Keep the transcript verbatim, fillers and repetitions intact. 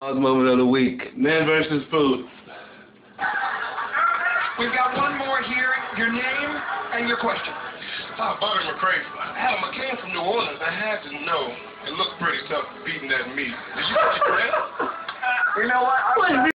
Moment of the week. Man versus food. We've got one more here. Your name and your question. Hi, Bobby McCray. Adam, I came from New Orleans. I had to know. It looked pretty tough beating that meat. Did you get your bread? You know what?